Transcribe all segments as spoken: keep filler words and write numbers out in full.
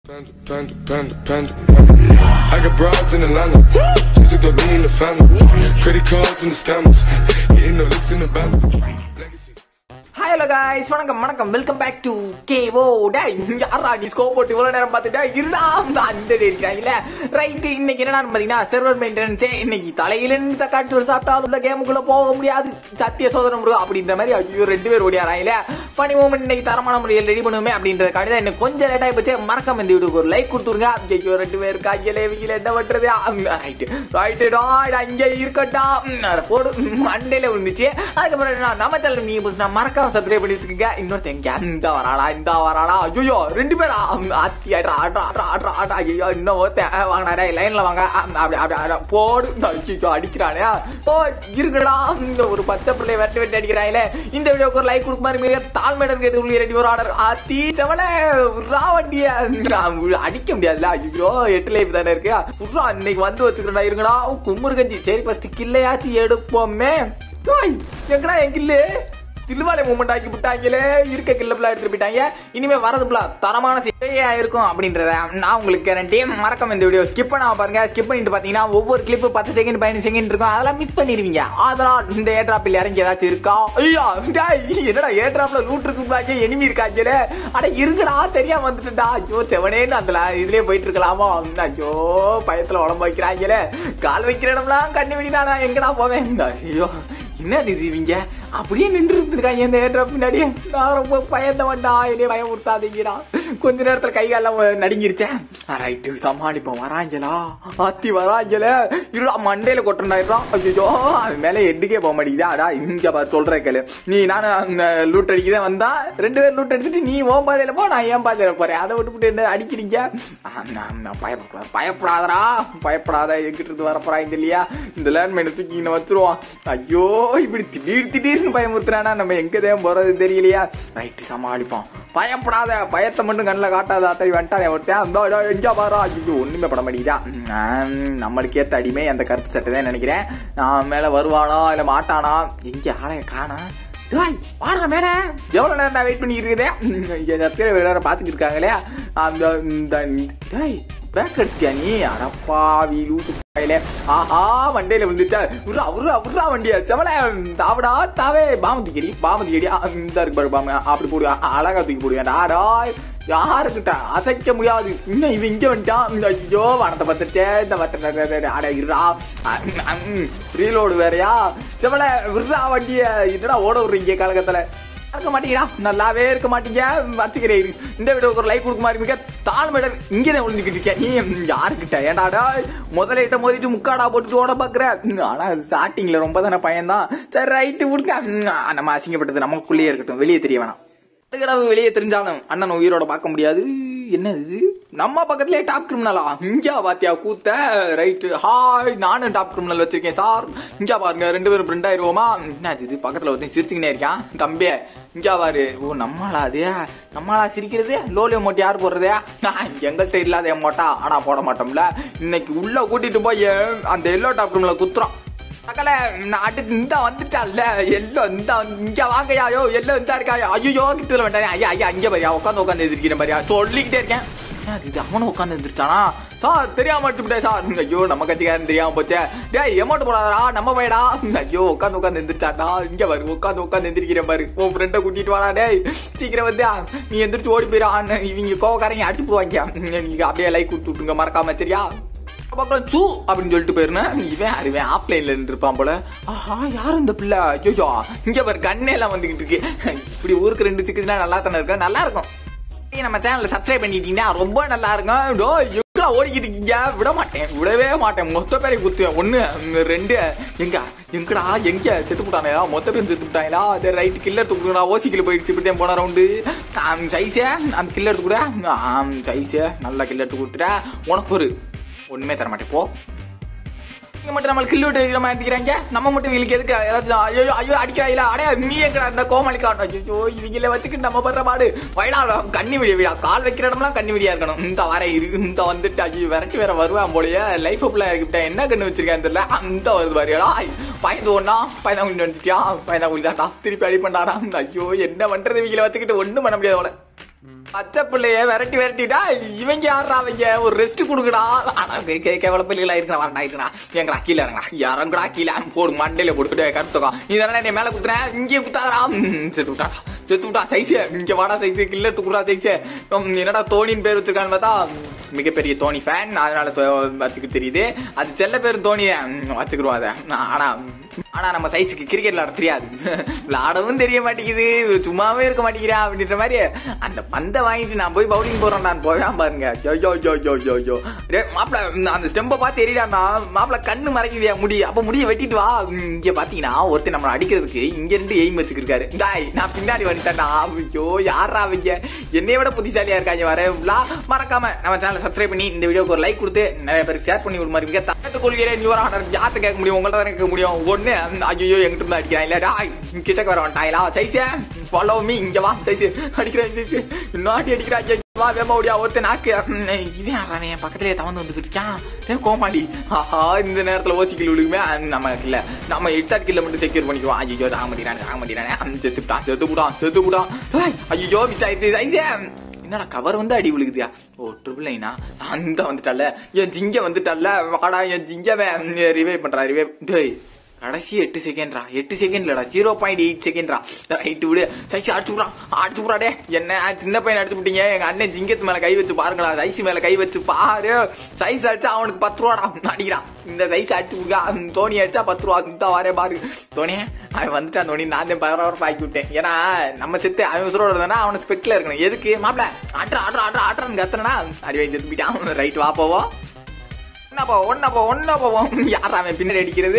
Panda, panda, panda, panda. I got broads in Atlanta, just to throw me in the family. Credit cards and the scammers, getting no licks in the band. Hi hello guys, வணக்கம் வணக்கம் welcome back to Khelo. டேய் யாரா நீ scope போட்டு இவ்வளவு நேரம் பார்த்துட்டா இருடா அந்த இருக்காங்கல்ல ரைட். இன்னைக்கு என்னன்னு பாத்தீங்கன்னா சர்வர் மெயின்டெனன்ஸ். இன்னைக்கு தலையில இருந்து தக்காட்டு சாப்பிட்டாலும் இந்த கேமுக்குள்ள போக முடியாது, சத்திய சோதனை முருகா அப்படின்ற மாதிரி ஐயோ ரெண்டு பேர் ஓடியாராயில. பனி மூமெண்ட் இன்னைக்கு தரமான முறையில் ரெடி பண்ணுவோமே அப்படின்றதுக்காக தான் இன்னும் கொஞ்சம் லேட் ஆகி போச்சு. மறக்காம இந்த வீடியோக்கு ஒரு லைக் கொடுத்துருங்க. ஐயோ ரெண்டு பேர் காய்ச்சலே வீல என்ன பண்றது. ரைட்டு ரைட்டுடா இங்கே இருக்கட்டா போடு மண்டையில விழுந்துச்சு. அதுக்கப்புறம் நம்ம சேனல் நீங்க புதுசுனா மறக்காம சப்ஸ்கிரைப் பண்ணி வச்சுக்கோங்க. இன்னொருத்தங்க இந்த வராடா இந்த வராடா ஐயோ ரெண்டு பேரா ஆத்தி ஆடுறா ஆடுறா ஆடுறா ஆடுறா ஆடுறா ஐயோ இன்னும் ஒருத்தன் வாங்கினாரே லைன்ல வாங்க அப்படி அப்படி போடு அடிக்கிறானே ஓ இருக்குடா. இந்த ஒரு பச்சை பிள்ளை வெட்டி வெட்டி அடிக்கிறாங்களே. இந்த வீடியோக்கு ஒரு லைக் கொடுக்க மாதிரி மிக தாழ்மையிட இருக்கிறது ரெடி ஒரு ஆர்டர் ஆத்தி செவல வண்டிய அடிக்க முடியாதுல்ல. ஐயோ எட்டு லைஃப் தானே இருக்கு. புறா இன்னைக்கு வந்து வச்சுக்கிறா இருங்கடா குமுறு கஞ்சி. சரி ஃபர்ஸ்ட் கில்லையாச்சும் எடுப்போமே. எங்கடா என் கில்லு தில்வாலை மூமெண்ட் ஆக்கி விட்டாங்களே. இருக்க கில்ல பிள்ளை எடுத்துட்டு போயிட்டாங்க. இனிமே வரது பிள்ளை தரமான சேவையா இருக்கும் அப்படின்றத நான் உங்களுக்கு கேரண்டி. மறக்காம இந்த வீடியோ ஸ்கிப் பண்ணாம பாருங்க. ஸ்கிப் பண்ணிட்டு பாத்தீங்கன்னா ஒவ்வொரு கிளிப்பு பத்து செகண்ட் பதினஞ்சு செகண்ட் இருக்கும், அதெல்லாம் மிஸ் பண்ணிடுவீங்க. அதனால் இந்த ஏட்ராப்பில் இறங்கி ஏதாச்சும் இருக்கா ஐயா என்னடா ஏட்ராப்ல லூட் இருக்கு எனிமி இருக்காங்களே. அட இருக்குடா தெரியாம வந்துட்டுடா. ஐயோ செவனேன்னு அந்த இதுலயே போயிட்டு இருக்கலாமோ. ஐயோ பயத்துல உடம்பு வைக்கிறாங்களே. கால் வைக்கிற இடம்லாம் கண்ணி வெடினா எங்கடா போவேன். ஐயோ என்னது இது இவங்க அப்படியே நின்று இருந்திருக்காங்க இந்த ஏட்ராப் பின்னாடியே. நான் ரொம்ப பயந்த வண்டா என்னைய பயம் கொடுத்தாதீங்கடா. கொஞ்ச நேரத்துல கை காலம் நடுங்கிருச்சேன். ரைட்டு சமாளிப்போம். வராஞ்சலா ஆத்தி வராஞ்சல இருடா மண்டையில கொட்டண்டாயிரம். ஐயோ அது மேல எட்டுக்கே போக மாட்டேங்குதா. அடா இங்க சொல்ற கேளு. நீ நானும் லூட் அடிக்கதான் வந்தா ரெண்டு பேரும் லூட் அடிச்சுட்டு நீ ஓம் பாதையில போ நான் ஏன் பாதையில போறேன். அதை விட்டு என்ன அடிக்கிறீங்க. பயப்படாத பயப்படாதரா பயப்படாத. எங்கிட்ட இருந்து வரப்போறாங்க இல்லையா. இந்த லேண்ட்மைனை தூக்கி இங்க வச்சிருவோம். ஐயோ இப்படி திடீர் திடீர்னு பயமுறுத்துறானா நம்ம எங்கதான் போறது தெரியலையா. ரைட்டு சமாளிப்போம். பயப்படாத பயத்தை மட்டும் கண்ணில் காட்டாத. அத்தனை வந்துட்டானே ஒருத்தன் எங்க பாரா. ஐயோ ஒண்ணுமே பட மாட்டேங்குதா. நம்மளுக்கு ஏத்த அடிமை அந்த கருத்து சட்டை தான் நினைக்கிறேன். நான் மேல வருவானா இல்ல மாட்டானா. எங்க ஆளைய காணா பாரு மேல எவ்வளவு நேரம் நான் வெயிட் பண்ணி இருக்கிறேன். வேற பாத்துட்டு இருக்காங்களே அந்த பேக் அடிச்சியா நீ. அடப்பாவி லூசு ஆஹா மண்டையில விழுந்துச்சா. உருவா உருவா உருவா வண்டியா செவல தாவடா தாவே. பாம தூக்கி பாம தூக்கி இந்த இருக்கு பாரு பாம அப்படி போடுவேன். அழகா தூக்கி போடுவேன். ஆடா யாருக்கிட்ட அசைக்க முடியாது. இன்னும் இவன் இங்க வந்துட்டான். ஐயோ வனத்தை பத்துச்சே இந்த வட்ட அட இருடா ரீலோடு வேறையா செவல விருடா வண்டிய என்னடா ஓட விடுறீங்க காலகத்துல. இருக்க மாட்டீங்களா நல்லாவே இருக்க மாட்டீங்க. வச்சுக்கிறேன். இந்த வீடியோக்கு ஒரு லைக் கொடுக்க மாதிரி மிக தாழ்மையிட இங்கேதான் விழுந்துக்கிட்டு இருக்கேன். நீ யாருக்கிட்ட ஏண்டாடா முதல்ல இட்ட மோதிட்டு முக்காடா போட்டுட்டு ஓட பாக்குற. ஆனா ஸ்டார்டிங்ல ரொம்ப தானே பயன்தான். சரி ரைட்டு விடுங்க. நம்ம அசிங்கப்பட்டது நமக்குள்ளேயே இருக்கட்டும், வெளியே தெரிய வேணாம். வெளியே தெரிஞ்சாலும் அண்ணன் உயிரோட பார்க்க முடியாது. என்னது நம்ம பக்கத்துலயே டாப் கிரிமினலா. இங்க பாத்தியா கூத்த. ரைட்டு ஹாய் நானும் டாப் கிரிமினல் வச்சிருக்கேன் சார். இங்க பாருங்க ரெண்டு பேரும் பிரிண்ட் ஆயிருவோமா. என்ன இது பக்கத்துல ஒருத்தன் சிரிச்சுக்கினே இருக்கான் தம்பியே. இங்க பாரு ஓ நம்மளா அது நம்மளா சிரிக்கிறது. லோலியோ மோட்டி யார் போடுறதே. எங்கள்கிட்ட இல்லாத மோட்டா ஆனா போட மாட்டோம்ல. இன்னைக்கு உள்ள கூட்டிட்டு போய் அந்த எல்லோ டாப் கிரிமினல் குத்துறோம். மக்களை நாட்டுக்கு இந்த வந்துட்டான்ல எல்லோ இந்த இங்க வாங்கயாயோ எல்லோ இந்த இருக்காயோ. ஐயோ கிட்ட வேண்டாம். ஐயா ஐயா இங்க பாரியா உட்காந்து உட்காந்து எதிர்க்கிற மாதிரியா சொல்லிக்கிட்டே இருக்கேன். இது அவனும் உட்காந்து எந்திரிச்சானா சார் தெரியாம எடுத்துட்டேன் சார். ஐயோ நம்ம கட்சிக்காரன் தெரியாம போச்சே. டே எமௌண்ட் போடாதா நம்ம பையடா. ஐயோ உட்காந்து உட்காந்து எந்திரிச்சாட்டா. இங்க பாரு உட்காந்து உட்காந்து எந்திரிக்கிற பாரு. உன் ஃப்ரெண்டை கூட்டிட்டு வாடா. டே சீக்கிரம் வந்து நீ எந்திரிச்சு ஓடி போயிடான். இவங்க கோவக்காரங்க அடிச்சு போவாங்க. நீங்க அப்படியே லைக் கொடுத்து விட்டுருங்க மறக்காம சரியா. சூ அப்படின்னு சொல்லிட்டு போயிருந்தேன். இவன் அறிவேன் ஆஃப்லைன்ல இருப்பான் போல. ஆஹா யாரு இந்த பிள்ளை. ஐயோ இங்க பாரு கண்ணே எல்லாம் வந்துகிட்டு இருக்கு. இப்படி ஊருக்கு ரெண்டு சிக்குதுன்னா நல்லா தானே இருக்கும். நல்லா இருக்கும். நம்ம சேனல்ல சப்ஸ்கிரைப் பண்ணிட்டீங்கன்னா ரொம்ப நல்லா இருக்கும். ஓடிக்கிட்டு இருக்கீங்க விட மாட்டேன் விடவே மாட்டேன். மொத்த பேரை குத்துவேன். ஒண்ணு ரெண்டு எங்க எங்கடா எங்க செத்து விட்டானே. மொத்த பேரும் செத்து விட்டாங்களா. சரி ரைட்டு கில்லர் தூக்குறா. ஓசிக்கில் போயிடுச்சு. இப்படிதான் போன ரவுண்டு சைஸே அந்த கில்லர் தூக்குற சைஸே நல்லா கில்லர் தூக்கு கொடுத்துட்டேன். உனக்கு ஒரு ஒண்ணுமே தர மாட்டேன் போ. இங்க மட்டும் நம்ம கில்லு விட்டு மாட்டிக்கிறாங்க. நம்ம மட்டும் இவங்களுக்கு எதுக்கு ஏதாச்சும் ஐயோ ஐயோ அடிக்கிறாங்களா. அடையா நீ எங்கடா இந்த கோமாளி காட்டும். ஐயோ இவங்கள வச்சுக்கிட்டு நம்ம பண்ற பாடு வயலா கண்ணி விடிய விடா. கால் வைக்கிற இடம்லாம் கண்ணி விடியா இருக்கணும். இந்த வர இந்த வந்துட்டு ஐயோ விரட்டி வேற வருவான் போலயே. லைஃப் அப்ல இருக்கிட்ட என்ன கண்ணு வச்சிருக்கேன் தெரியல. அந்த வருது பாரியாடா பயந்து ஒன்னா பயந்தாங்குழி வந்துட்டியா. பயந்தாங்குழி தான்டா திருப்பி அடி பண்ணாடா. ஐயோ என்ன பண்றது இவங்கள வச்சுக்கிட்டு ஒண்ணும் பண்ண முடியாது. பச்சை பிள்ளைய விரட்டி விரட்டிட்டா இவங்க யாரா அவங்க ஒரு ரெஸ்ட் கொடுக்கடா. ஆனா கேவல பிள்ளைகளா இருக்கா வரண்டா இருக்கா எங்கடா கீழே இறங்கா இறங்கடா கீழே போடு மண்டையில போட்டுக்கிட்டே கருத்துக்கா நீ தானே என்னை மேல குத்துறேன் இங்கே குத்தாராம் செத்து விட்டாடா செத்து விட்டா சைஸு இங்க வாடா சைஸு கில்ல துக்குறா சைஸு என்னடா தோனின்னு பேர் வச்சிருக்கான்னு பார்த்தா மிகப்பெரிய தோனி ஃபேன் அதனால வச்சுக்க தெரியுது அது செல்ல பேர் தோனிய வச்சுக்கிடுவோம் அதை. ஆனா ஆனா நம்ம சைஸுக்கு கிரிக்கெட் விளாட தெரியாது விளாடவும் தெரிய மாட்டேங்குது சும்மாவே இருக்க மாட்டேங்கிறேன் அப்படின்ற மாதிரி அந்த பந்தை வாங்கிட்டு நான் போய் பவுலிங் போறேன் நான் போவேன் பாருங்க யோ யோ யோ யோ யோ மாப்பிள்ள அந்த ஸ்டெம்பை பார்த்து எரியாண்ணா மாப்பிள்ள கண்ணு மறைக்குதியா முடி அப்ப முடிய வெட்டிட்டு வா. இங்க பாத்தீங்கன்னா ஒருத்தர் நம்மளை அடிக்கிறதுக்கு இங்க இருந்து எய்ம் வச்சுக்கிருக்காரு டாய் நான் பின்னாடி வந்துட்டேன்டா. ஐயோ யாரா அவங்க என்னைய விட புத்திசாலியா இருக்காங்க வர மறக்காம நம்ம சேனலை சப்ஸ்கிரைப் பண்ணி இந்த வீடியோக்கு ஒரு லைக் கொடுத்து நிறைய பேருக்கு ஷேர் பண்ணி விடுமாறு மிக தட்டு கொள்கிறேன் யார்த்த கேட்க முடியும் உங்கள்ட்ட கேட்க முடியும் ஒண்ணு ஐயோ எங்கிட்ட இருந்து அடிக்கிறான் இல்லடா கிட்டக்கு வர வந்துட்டாங்களா சைஸே ஃபாலோ மீ இங்க வா சைஸு அடிக்கிறேன் சைஸு இன்னும் அடி அடிக்கிறாங்க வா வேமா ஓடியா ஒருத்தர் நாக்கு இவன் ஆறானே பக்கத்துலயே தவந்து வந்துகிட்டு இருக்கான் கோமாடி ஆஹா இந்த நேரத்துல ஓசிக்கில் விழுகுமே நம்ம இல்ல நம்ம ஹெட்ஷாட் கில்ல மட்டும் செக்யூர் பண்ணிக்குவோம். ஐயோ சாக மாட்டேறானே சாக மாட்டேறானே செத்துட்டான் செத்துப்புடான் செத்துப்புடான் ஐயோ மிஸ் ஆயிடுச்சு சைஸே என்னடா கவர் வந்து அடி விழுகுதியா ஓ ட்ரிபிள் நைனா அந்த வந்துட்டால என் ஜிங்க வந்துட்டால வாடா என் ஜிங்கவன் ரிவைவ் பண்றா ரிவைவ் டேய் கடைசி எட்டு செகண்ட்ரா எட்டு செகண்ட்லடா ஜீரோ பாயிண்ட் எயிட் செகண்ட்ரா ரைட்டு விடு சைஸ் அடிச்சு விட்றான் அடிச்சு விட்றாடே என்ன சின்ன பையன் அடிச்சு விட்டீங்க எங்க அண்ணன் ஜிங்கத்து மேல கை வச்சு பாருங்களா சைஸ் மேல கை வச்சு பாரு சைஸ் அடிச்சா அவனுக்கு பத்து ரூபாடா அடிக்கிறான் இந்த சைஸ் அடிச்சு விடுறா தோனி அடிச்சா பத்து ரூபா தான் வரே பாரு தோனி அவன் வந்துட்டான் தோனி நான் தான் பரவாயில்ல ஆக்கி விட்டேன் ஏன்னா நம்ம செத்து அவன் உசுரோட இருந்தானா அவனை ஸ்பெக்ட்ல இருக்கணும் எதுக்கு மாப்பிள்ள ஆட்ரா ஆட்ரா ஆட்ரா ஆட்ரான்னு கத்துனா அடி வயசு செத்து போயிட்டான் ரைட் வா போவோம் யாரா அவன் பின்னாடி அடிக்கிறது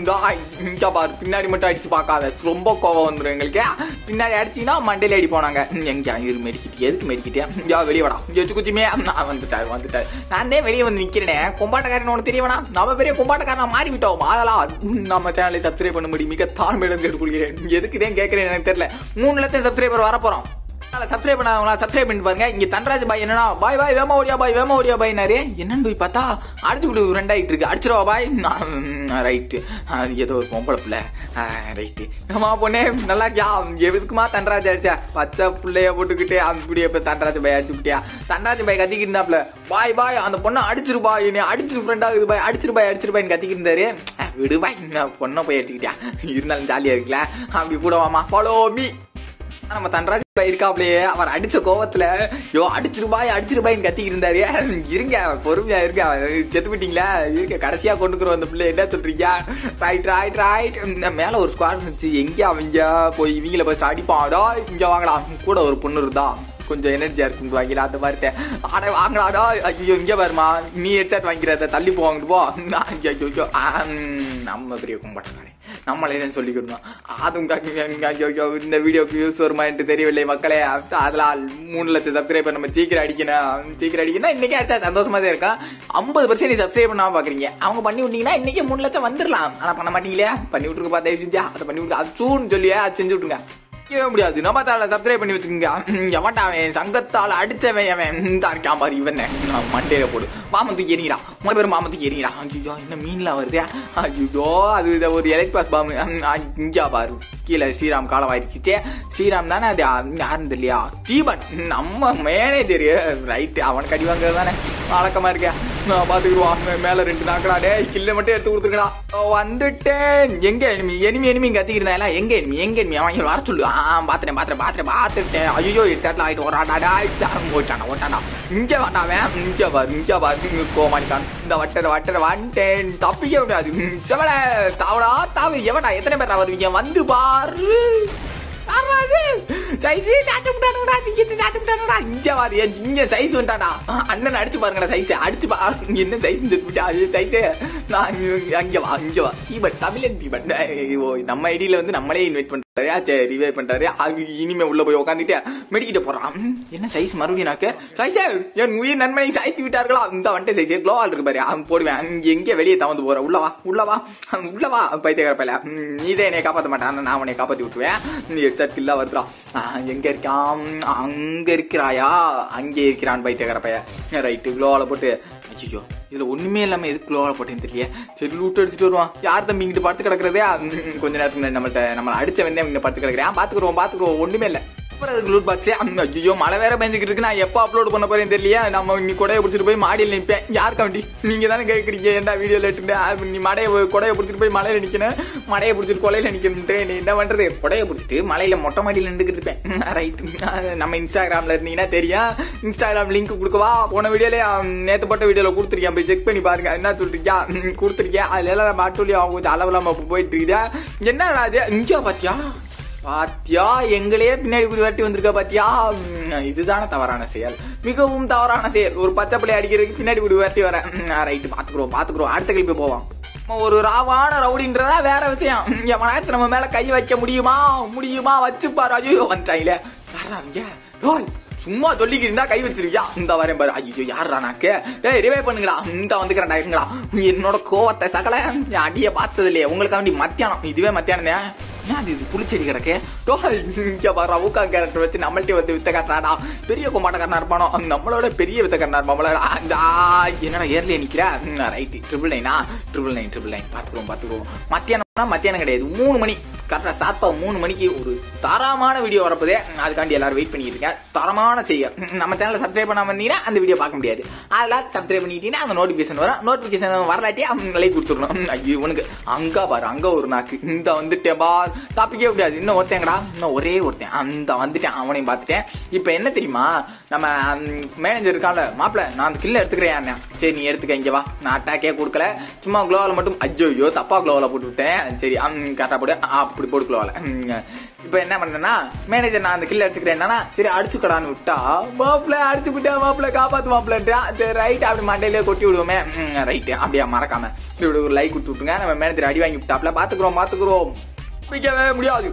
பின்னாடி மட்டும் அடிச்சு பார்க்காத ரொம்ப கோவம் வந்துடும் எங்களுக்கு பின்னாடி அடிச்சீங்கன்னா மண்டையில அடி போனாங்க எங்க மெடிக்கிட்டு எதுக்கு மெடிக்கிட்டே வெளியே வாடா எச்சு குச்சிமே நான் வந்துட்டாரு வந்துட்டாரு நான் தான் வெளியே வந்து நிக்கிறேன் கொம்பாட்டக்காரன் ஒன்று தெரியவனா நம்ம பெரிய கொம்பாட்டக்காரன் மாறி விட்டோம் அதெல்லாம் நம்ம சேனலை சப்ஸ்கிரைப் பண்ண முடியும் மிக தாழ்மையிடம் கேட்டுக்கொள்கிறேன் எதுக்குதான் கேட்கிறேன் எனக்கு தெரியல மூணு லட்சம் சப்ஸ்கிரைபர் வர போறோம் சப்ஸ்கிரைப் பண்ணாங்களா சப்ஸ்கிரைப் பண்ணி பாருங்க. இங்க தன்ராஜ் பாய் என்னன்னா பாய் பாய் வேமா ஓடியா பாய் வேமா ஓடியா பாய் நிறைய என்னன்னு போய் பார்த்தா அடிச்சு விடு ரெண்டாயிட்டு இருக்கு அடிச்சிருவா பாய் ரைட்டு ஏதோ ஒரு பொம்பளை பிள்ளை ரைட்டு ஆமா பொண்ணே நல்லா இருக்கியா எதுக்குமா தன்ராஜ் அடிச்சா பச்சை பிள்ளைய போட்டுக்கிட்டு அப்படியே இப்ப தன்ராஜ் பாய் அடிச்சு விட்டியா தன்ராஜ் பாய் கத்திக்கிட்டு இருந்தாப்ல பாய் பாய் அந்த பொண்ணை அடிச்சிரு பாய் என்ன அடிச்சிரு ஃப்ரெண்ட் ஆகுது பாய் அடிச்சிரு பாய் அடிச்சிரு பாய்னு கத்திக்கிட்டு இருந்தாரு விடு பாய் பொண்ணை போய் அடிச்சுக்கிட்டியா இருந்தாலும் ஜாலியா இருக்குல்ல அப்படி கூட வாமா ஃபாலோ மீ. நம்ம தன்ராஜ் பாய் இருக்காப்லயே அவர் அடிச்ச கோவத்துல யோ அடிச்சிருபாய் அடிச்சிருபாயின்னு கத்திக்கிட்டு இருந்தாரு இருங்க பொறுமையா இருக்க செத்து விட்டீங்களா இருக்க கடைசியா கொண்டுக்குறோம் அந்த பிள்ளை என்ன சொல்றீங்க ரைட் ரைட் ரைட் மேல ஒரு ஸ்குவாட் இருந்துச்சு எங்க அவங்க போய் இவங்கள ஃபர்ஸ்ட் அடிப்பாடா இங்க வாங்கடா கூட ஒரு பொண்ணு இருந்தா கொஞ்சம் எனர்ஜியா இருக்கு வாங்கிடா அந்த மாதிரி ஆட வாங்கலாடா ஐயோ இங்க வருமா நீ ஹெட்செட் வாங்கிக்கிறத தள்ளி போவாங்கிட்டு போ ஐயோ நம்ம பெரிய கும்பிட்டானே நம்மளே தான் சொல்லிக்கணும் அதுவும் இந்த வீடியோக்கு யூஸ் வருமான்ட்டு தெரியவில்லை மக்களே அதெல்லாம் மூணு லட்சம் சப்ஸ்கிரைபர் நம்ம சீக்கிரம் அடிக்கணும் சீக்கிரம் அடிக்கணும் இன்னைக்கே அடிச்சா சந்தோஷமா தான் இருக்கா ஐம்பது பர்சன்ட் சப்ஸ்கிரைப் பண்ணாம பாக்குறீங்க அவங்க பண்ணி விட்டீங்கன்னா இன்னைக்கு மூணு லட்சம் வந்துடலாம் ஆனா பண்ண மாட்டீங்களே பண்ணி விட்டுருக்க பார்த்தா செஞ்சா அதை பண்ணி விட்டு அது சூன்னு சொல்லியா அது செஞ்சு விட்டுருங்க முடியாது நம்ம தால சப்ஸ்கிரைப் பண்ணி வச்சுக்கோங்க எவன்டா அவன் சங்கத்தால அடிச்சவன் அவன் இந்த இருக்கான் பாரு இவன் மண்டையில போடு மாமத்துக்கு எறிடா மூணு பேரும் மாமத்துக்கு எறிடா ஐயோ என்ன மீன்லாம் வருது ஐயோ அது ஒரு எலக்ட் பாஸ் பாம்பு இங்கா பாரு கீழே ஸ்ரீராம் காலம் ஆயிருக்குச்சே ஸ்ரீராம் தானே அது யாருன்னு தெரியலையா தீபன் நம்ம மேனேஜர் ரைட்டு அவனுக்கு அடி வாங்குறது தானே வழக்கமா இருக்கேன் நான் பாத்துக்கிடுவான் மேல ரெண்டு நாக்கடா டே கில்ல மட்டும் எடுத்து கொடுத்துருக்கா வந்துட்டேன் எங்க எனிமி எனிமி எனிமி கத்திக்கிறதா எங்க எனிமி எங்க எனிமி அவங்க வர சொல்லு ஆஹ் பாத்துட்டேன் பாத்துறேன் பாத்துறேன் பாத்துட்டேன் ஐயோ ஹெட்செட்ல ஆயிட்டு ஓடாடா ஓட்டாண்டா ஓட்டாண்டா இங்க வேண்டாவேன் இங்க பாரு இங்க பாரு கோமாளிக்கான் இந்த வட்டர வட்டர வந்துட்டேன் தப்பிக்க முடியாது செவல தாவடா தாவு எவடா எத்தனை பேர் வருவீங்க வந்து பாரு அண்ணன் அடிச்சு பாருங்கடா சைஸ் அடிச்சு என்ன சைஸ் தமிழன் தீபன் நம்ம ஐடியில வந்து நம்மளே இன்வைட் பண்றாரு ரிவைவ் பண்றாரு இனிமே உள்ள போய் உட்காந்துட்டு மெடிக்கிட்ட போறான் என்ன சைஸ் மறுபடியும் நாக்கு சைஸ் என் உயிர் நன்மனை சாய்த்து விட்டார்களா இந்த வந்துட்டு சைஸ் குளோவால் இருக்கு பாரு அவன் போடுவேன் எங்க வெளியே தவந்து போற உள்ளவா உள்ளவா உள்ளவா பைத்தியக்கார பையில நீதான் என்னை காப்பாற்ற மாட்டான் நான் உன்னை காப்பாத்தி விட்டுருவேன் ஹெட்செட் கில்லா வருதுடா எங்க இருக்கான் அங்க இருக்கிறாயா அங்கே இருக்கிறான் பைத்தியக்கார பையன் ரைட்டு குளோவால போட்டு ஐயோ இதுல ஒண்ணுமே இல்லாம எதுக்கு குளோவால போட்டேன்னு தெரியல சரி லூட்டு அடிச்சுட்டு வருவான் யார் தம்பி இங்கிட்டு படுத்து கிடக்குறதே கொஞ்ச நேரத்துக்கு நம்மள்ட்ட நம்ம அடிச்ச வந்தே இங்க படுத்து கிடக்குறேன் பாத்துக்குறோம் பாத்துக்குறோம் ஒண்ணுமே இல்ல லூட் பாக்ஸ். ஐயோ மழை வேற பெஞ்சுக்கிட்டு இருக்கு. நான் எப்போ அப்லோட் பண்ண போறேன் தெரியல. நம்ம இன்னைக்கு கொடையை பிடிச்சிட்டு போய் மாடியில் நிற்பேன். யாருக்கா வண்டி நீங்க தானே கேட்குறீங்க என்ன வீடியோல எடுத்துட்டு நீ மடையை கொடையை பிடிச்சிட்டு போய் மலையில நிக்கணும், மடையை பிடிச்சிட்டு கொலையில நிக்கணும். நீ என்ன பண்றது? கொடையை பிடிச்சிட்டு மலையில மொட்டை மாடியில் நின்றுக்கிட்டு இருப்பேன். ரைட், நம்ம இன்ஸ்டாகிராம்ல இருந்தீங்கன்னா தெரியும். இன்ஸ்டாகிராம் லிங்க் கொடுக்கவா? போன வீடியோல நேற்று போட்ட வீடியோல கொடுத்துருக்கேன், போய் செக் பண்ணி பாருங்க. என்ன சொல்லிருக்கியா கொடுத்துருக்கேன். அதுல எல்லாம் பாட்டுலி அவங்க அளவுலாம போயிட்டு இருக்குதா என்ன ராஜா இங்கே பாத்தியா பாத்தியா எங்களையே பின்னாடி குடி வெட்டி வந்திருக்க பாத்தியா? இதுதானே தவறான செயல், மிகவும் தவறான செயல். ஒரு பச்சை பிள்ளை அடிக்கிறதுக்கு பின்னாடி குடி வெட்டி வரேன். ரைட்டு, பாத்துக்கிறோம் பாத்துக்கிறோம் அடுத்த கிளிப்பு போவோம். ஒரு ராவான ரவுடின்றதா வேற விஷயம். எவனாச்சும் நம்ம மேல கை வைக்க முடியுமா முடியுமா வச்சுப்பாரு. ஐயோ வந்துட்டாங்களே யாரா சும்மா சொல்லிக்கிட்டு இருந்தா கை வச்சிருக்கியா? இந்த வரேன் பாரு. ஐயோ யாரா நாக்கு? ஏய் ரிவே பண்ணுங்களா, இந்த வந்துக்கிறேன்டா. என்னோட கோவத்தை சகல அடிய பார்த்தது இல்லையே உங்களுக்கு வேண்டி மத்தியானம். இதுவே மத்தியானம் அது இது புளிச்செடி கிடக்கு. இங்க வர ஊக்கா கேரக்டர் வச்சு நம்மள்டே வந்து வித்த காட்டுறாடா. பெரிய கொமாட்டக்காரனா இருப்பானோ, நம்மளோட பெரிய வித்தக்காரனா இருப்பாங்களா? என்னடா ஏர்லயே நிக்கிற? ரைட்டு, ட்ரிபிள் நைனா ட்ரிபிள் நைன் ட்ரிபிள் நைன் பாத்துக்குவோம் பாத்துக்குவோம். மத்தியானம் மத்தியானம் கிடையாது, மூணு மணி கரெக்டா சாப்பா மூணு மணிக்கு ஒரு தரமான வீடியோ வரப்போதே. அதுக்காண்டி எல்லாரும் வெயிட் பண்ணிட்டு இருக்கேன். தரமான செய்ய நம்ம சேனலை சப்ஸ்கிரைப் பண்ணாம வந்தீங்கன்னா அந்த வீடியோ பார்க்க முடியாது. அதெல்லாம் சப்ஸ்கிரைப் பண்ணிட்டீங்கன்னா அந்த நோட்டிபிகேஷன் வரும். நோட்டிபிகேஷன் வரலாட்டி அவங்க லைக் கொடுத்துடணும். ஐயோ உனக்கு அங்க பாரு, அங்க ஒரு நாக்கு. இந்த வந்துட்டேன் பார், டாபிக்கே முடியாது. இன்னும் ஒருத்தங்கடா, இன்னும் ஒரே ஒருத்தன் அந்த வந்துட்டேன், அவனையும் பார்த்துட்டேன். இப்ப என்ன தெரியுமா, நம்ம மேனேஜர் இருக்கால, மாப்பிள்ள நான் அந்த கில்ல எடுத்துக்கிறேன். சரி நீ எடுத்துக்க, இங்க வா. நான் அட்டாக்கே கொடுக்கல, சும்மா குளோவால மட்டும். ஐயோ ஐயோ தப்பா குளோவால போட்டு விட்டேன். சரி கரெக்டா போடு, அப்படி போட்டு குளோவால. இப்ப என்ன பண்ணேன்னா, மேனேஜர் நான் அந்த கில்ல எடுத்துக்கிறேன்னா சரி அடிச்சுக்கடான்னு விட்டா, மாப்பிள்ள அடிச்சு விட்டா, மாப்பிள்ள காப்பாத்து மாப்பிள்ளா. சரி ரைட், அப்படி மண்டையிலே கொட்டி விடுவோமே. ரைட், அப்படியா மறக்காம இப்படி ஒரு லைக் கொடுத்து விட்டுங்க. நம்ம மேனேஜர் அடி வாங்கி விட்டாப்ல. பாத்துக்கிறோம் பாத்துக்கிறோம் பிக்கவே முடியாது.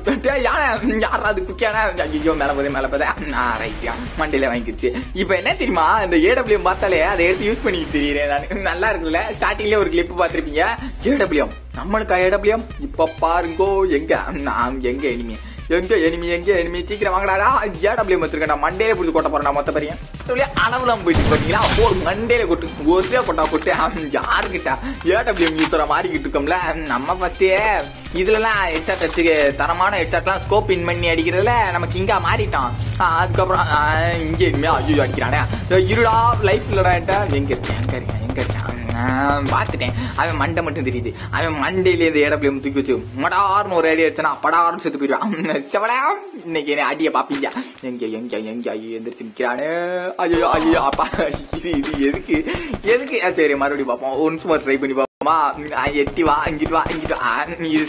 யாராவது குக்கியானா ஐயோ மேல போதே மேல போதே. ரைட்டியா மண்டையில வாங்கிடுச்சு. இப்ப என்ன தெரியுமா, இந்த ஏடபிள்யூஎம் பார்த்தாலே அதை எடுத்து யூஸ் பண்ணிட்டு தெரியுறேன் நான். நல்லா இருக்குல்ல, ஸ்டார்டிங்லேயே ஒரு கிளிப் பார்த்திருப்பீங்க. ஏடபிள்யூஎம் நம்மளுக்கு ஏடபிள்யூஎம் இப்ப பாருங்கோ. எங்க நான் எங்க இனிமே எங்க எனிமி எங்க எனிமி சீக்கிரம் வாங்கடாடா. ஏடபிள்யூஎம் வச்சிருக்கா மண்டேல புடிச்சு கொட்ட போறேன். மொத்த பையன் அளவுலாம் போயிட்டு பாத்தீங்களா, ஒரு மண்டேல கொட்டு ஒரே கொட்டா கொட்டு. யாருக்கிட்ட ஏடபிள்யூஎம் யூஸரா மாறிக்கிட்டு இருக்கோம்ல நம்ம. ஃபர்ஸ்டே இதுல எல்லாம் ஹெட்ஷாட் அடிச்சு தரமான ஹெட்ஷாட் எல்லாம் ஸ்கோப் இன் பண்ணி அடிக்கிறதுல நமக்கு இங்க மாறிட்டான். அதுக்கப்புறம் இங்க இனிமே ஐயோ அடிக்கிறானே. இருடா லைஃப் இல்லடா. எங்க இருக்கேன் எங்க இருக்கேன் எங்க இருக்கேன் பாத்துட்டேன். அவன் மண்டை மட்டும் தெரியுது. அவன் மண்டையில இருந்து ஏடபிள்யூஎம் தூக்கி வச்சு மடார்னு ஒரு அடி அடிச்சா படார்னு செத்து போயிடுவான். செவலா இன்னைக்கு என்ன அடிய பாப்பீங்க. எங்க எங்க எங்க ஐயோ எந்திரிச்சு நிக்கிறானு. ஐயோ ஐயோ அப்பா இது இது எதுக்கு எதுக்கு? சரி மறுபடியும் பார்ப்போம். ஒரு நிமிஷம் ட்ரை பண்ணி பார்ப்போமா. எட்டி வா இங்கிட்டு வா இங்கிட்டு வா. இது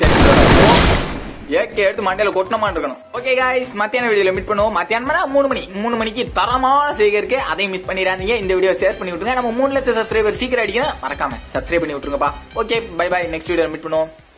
சரி ஏக்கே எடுத்து மண்டையில கொட்டணமான்னு இருக்கணும். ஓகே காய்ஸ், மத்தியான வீடியோல மீட் பண்ணுவோம். மத்தியானம் மூணு மணி மூணு மணிக்கு தரமான செய்கை இருக்கு. அதையும் மிஸ் பண்ணிடாதீங்க. இந்த வீடியோ ஷேர் பண்ணி விட்டுருங்க. நம்ம மூணு லட்சம் சப்ஸ்கிரைபர் சீக்கிரம் அடிக்கணும். மறக்காம சப்ஸ்கிரைப் பண்ணி விட்டுருங்கப்பா. Okay bye bye, next video meet பண்ணுவோம்.